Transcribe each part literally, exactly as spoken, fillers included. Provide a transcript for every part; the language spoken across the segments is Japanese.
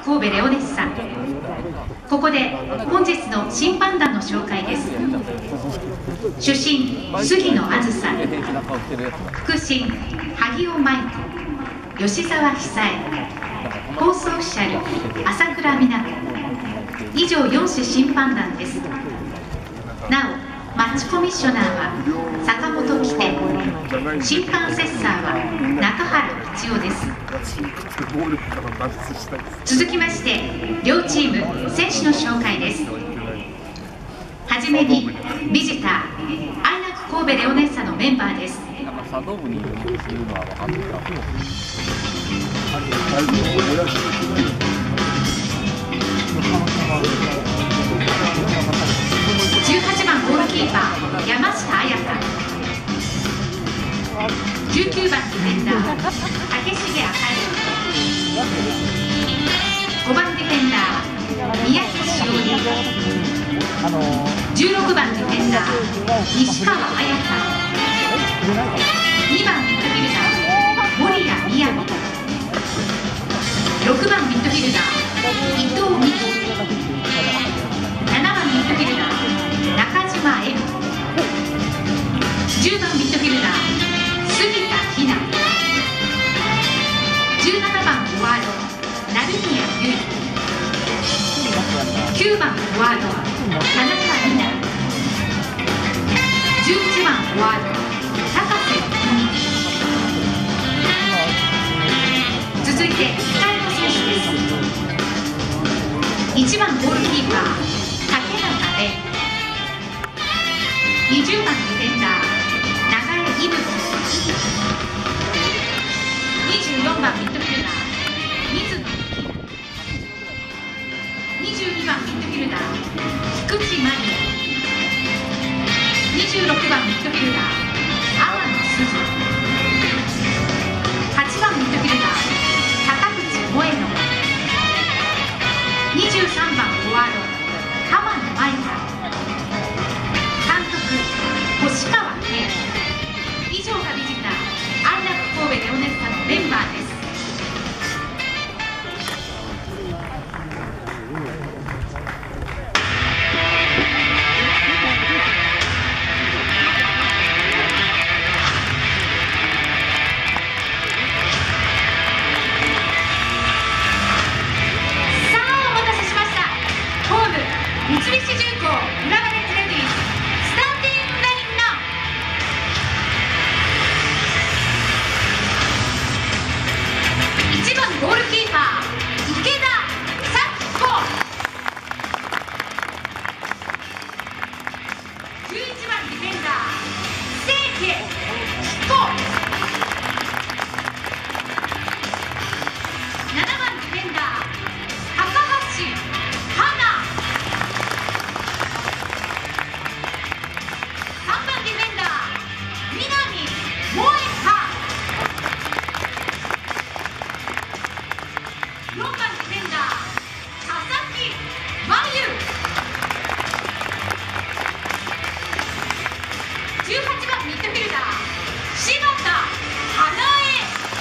神戸レオネッサ。ここで本日の審判団の紹介です。主審杉野あずさ、副審萩尾舞子、吉澤久恵、放送オフィシャル朝倉美奈子。以上よんし審判団です。なおマッチコミッショナーは坂本喜手、審判アセッサーは中原一夫です。続きまして両チーム選手の紹介です。はじめにビジターアイナック神戸レオネッサのメンバーです。 茶道部にいるっていうのは分かってた。 じゅうはちばんゴールキーパー山下彩香、じゅうきゅうばんディフェンダー竹重あかり、ごばんディフェンダー宮城しおり、じゅうろくばんディフェンダー西川彩香、にばんミッドフィルダー森谷美也、ろくばんミッドフィルダー伊藤美希、ななばんミッドフィルダー中島恵美、じゅうばんミッドフィルダー杉田ひな、じゅうななばんフォワード成宮優衣、きゅうばんフォワード田中美奈、じゅういちばんフォワード高瀬文美。続いて控えの選手です。いちばんゴールキーパー竹中玲、にじゅうばんディフェンダー長江伊吹、にじゅうよんばんミッドフィルダー水野幸奈、にじゅうにばんミッドフィルダー菊池真理、にじゅうろくばんミッドフィルダー天野すず、はちばんミッドフィルダー高口萌乃、にじゅうさんばんフォワード浜野舞香、監督星川慶。以上がビジターアイナック神戸レオネッサのメンバーです。三菱重工浦和レッズレディースターティングラインナウ。いちばんゴールキーパー池田咲子、じゅういちばんディフェンダー清家彦、ななばんディフェンダー高橋花、よんばんディフェンダー佐々木真由、じゅうはちばんミッドフィルダー柴田花江、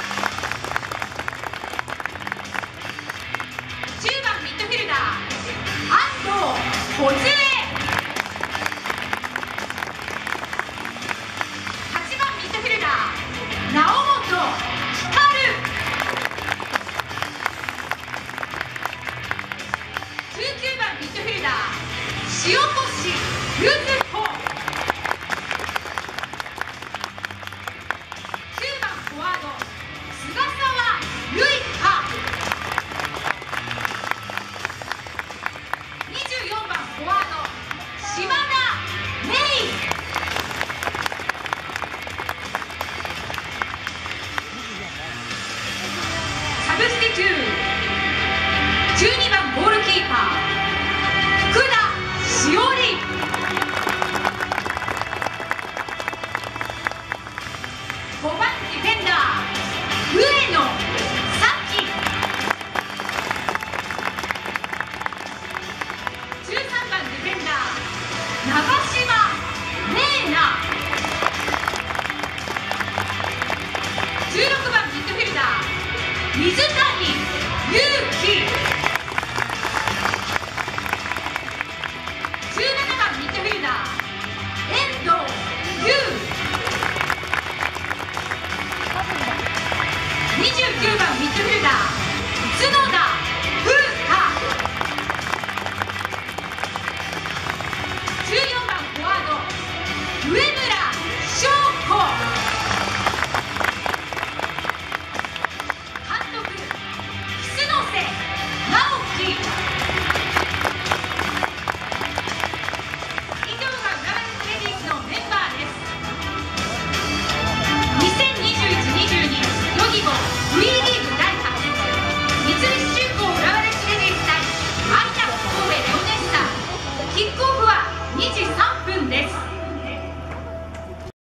じゅうばんミッドフィルダー安藤梢、はちばんミッドフィルダー直本光、じゅうきゅうばんミッドフィルダー塩越柚子子、きゅうばんフォワード菅沢瑠香、にじゅうよんばんフォワード島田芽衣、サブスティテューじゅうにばんゴールキーパー福田しおり、ごばんディフェンダー上野咲、じゅうさんばんディフェンダー長島玲奈、じゅうろくばんミッドフィルダー水谷勇輝、 じゅうきゅうばんミッドフィルダー角田